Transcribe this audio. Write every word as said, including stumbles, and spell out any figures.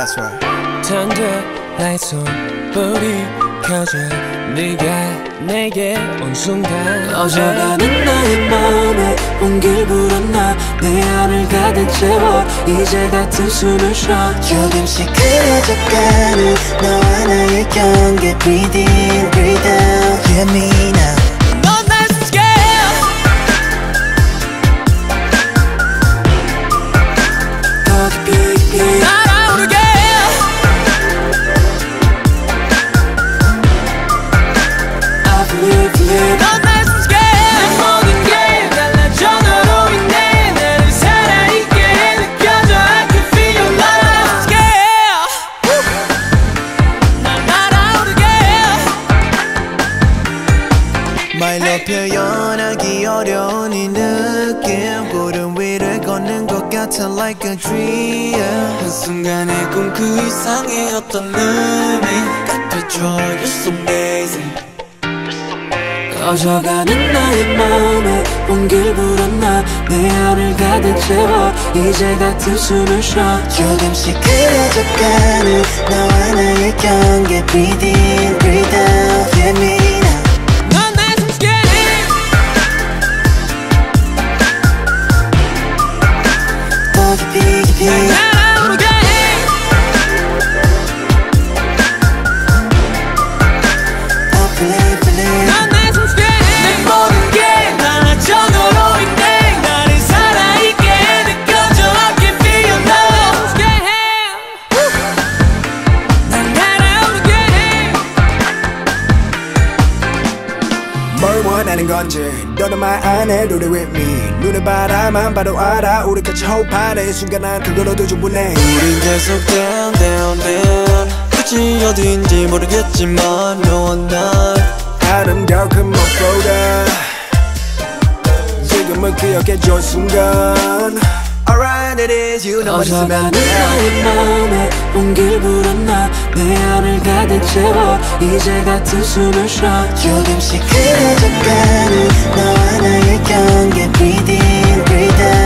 That's right. 단독 나의 손불이 켜져 네가 내게 온 순간 꺼져가는 나의 맘에 온길 불었나 내 안을 가득 채워 이제 같은 숨을 쉬어 조금씩 그려져가는 너와 나의 경계 Breathe in, breathe out, hear me now. 넌 날 scare 더 깊이 깊이 날아오르게 I believe, believe 넌 날 scare 내 모든 게 달라져 너로 인해 나를 살아있게 해 느껴져 I can feel your love scare 날 날아오르게 말로 표현하기 어려운 이 느낌 구름 위를 걷는 것 같아 like a dream 한순간의 꿈 그 이상의 어떤 의미 같아져 You're so amazing 꺼져가는 나의 맘에 온길 불었나 내 안을 가득 채워 이제 같은 숨을 쉬어 조금씩 그려져가는 너와 나의 경계 Breathe in, breathe out, hear me now. 넌 날 scare 더 깊이 깊이 날아오르게 I believe, believe. 넌 날 scare 내 모든 게 달라져 너로 인해 나를 살아있게 해 느껴져 I can feel your love scare 날 날아오르게 뭘 원하는 건지 너는 말 안 해도 돼 with me 눈에 바라만 봐도 알아 우리 같이 호흡하는 이 순간 난 그걸로도 충분해 우린 계속 down down down 끝이 어딘지 모르겠지만 너와 날 아름다운 그 무엇보다 지금은 기억해줘 순간 Alright it is you 너만 있으면 꺼져가는 돼 나의 맘에 온길 불었나 내 안을 가득 채워 이제 같은 숨을 쉬어 조금씩 그려져가는 너와 나의 경계 Breathe in, breathe out.